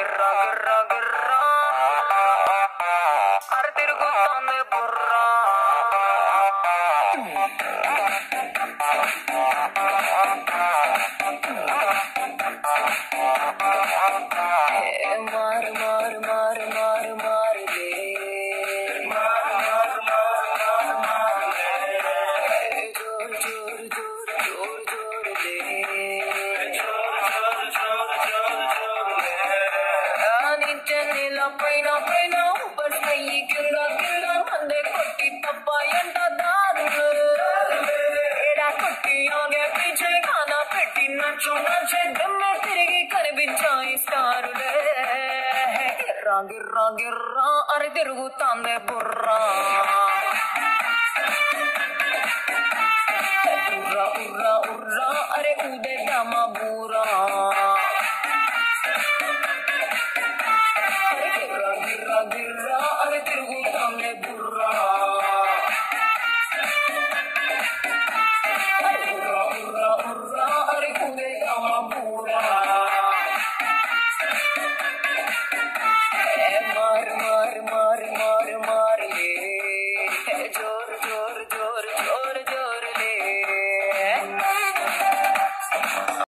గిర్రా గిర్రా గిర్రా అరే తిరుగుతాందే బుర్రా మారు మారు మారు మారు మారులే జోరు జోరు జోరు జోరు జోరులే నిత్య నీళ్ళ పైన పైన ఊపర్ పయ్యి కింద కింద మందే కొట్టి తప్ప ఎంట దారులు ఏడా కొట్టి ఆగే పీచే ఖానా పెట్టి నచ్చు నచ్చే దమ్మె తిరిగి కనిపించాయి స్టారులే గిర్రా గిర్రా గిర్రా అరే తిరుగుతాందే బుర్రా ఉర్రా ఉర్రా ఉర్రా అరే ఊదే దమ బూరా